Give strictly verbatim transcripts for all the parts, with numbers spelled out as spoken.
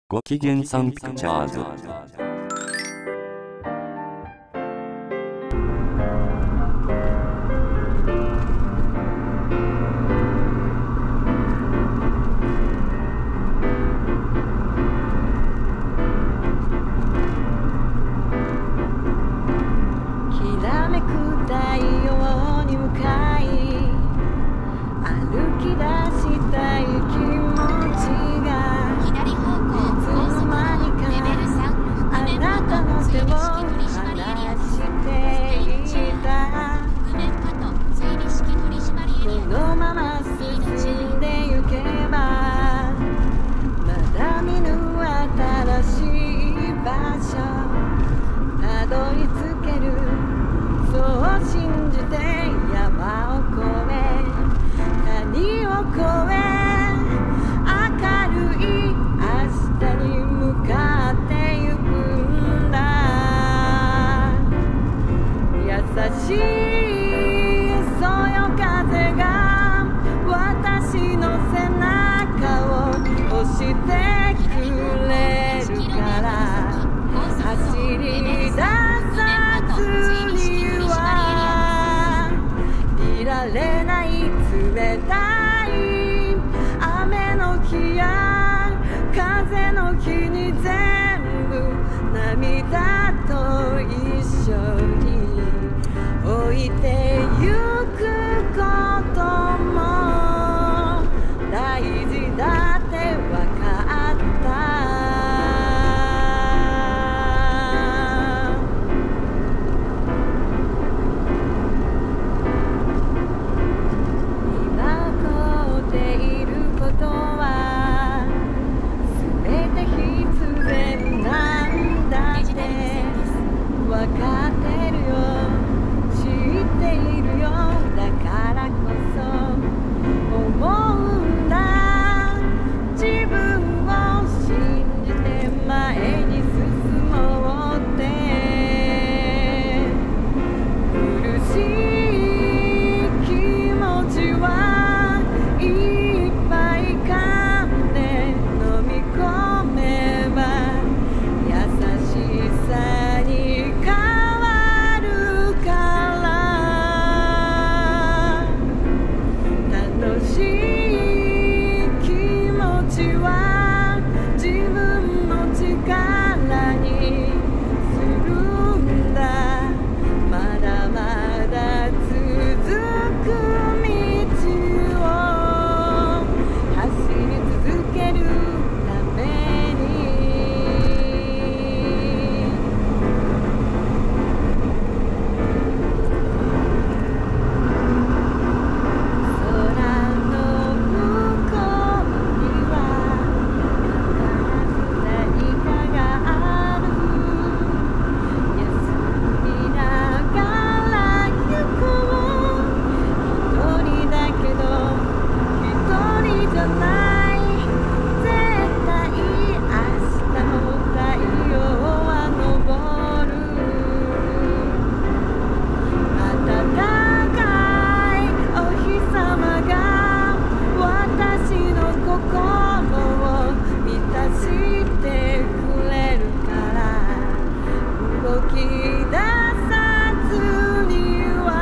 ごきげんさんピクチャーズ。 きらめく太陽に向かい歩き出したい気持ちが左方向高速道路レベルさんあ覆面なたの手をパト追尾式取締エリア離していた。 覆面パト追尾式取締エリこのまま進んでゆけばまだ見ぬ新しい場所たどり着ける、そう信じて山を越え谷を越え明るい明日に向かってゆくんだ。優しいそよ風が私の背中を押してくれるから走り出さずにはいられない。冷たい雨の日や風の日に全部涙と一緒に置いてゆくことも大事だってわかった。今起こっていることは全て必然なんだってわかってるよ、知っているよ、だからこそ思うんだ。自分を信じて前に進もうって苦しい気持ちはいっぱい噛んで飲み込めば優しさに変わるから楽しい気持ちは自分の力にするんだ。まだまだ続く道を走り続けるために空の向こうには必ず何かがある。休みながら行こう。一人だけど一人じゃない。絶対明日も太陽は昇る。暖かいお日様が私の心を満たしてくれるから動き出さずに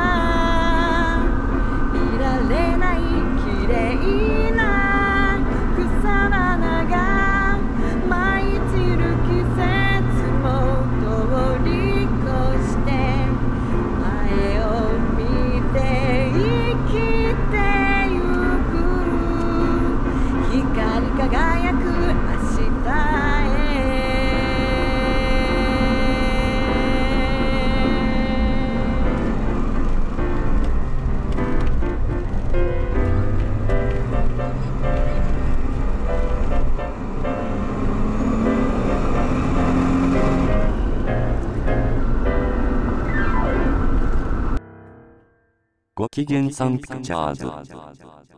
はいられない。綺麗な草花が舞い散る季節も通り越して前を見て生きてゆく。光り輝く明日へごきげんさんピクチャーズ。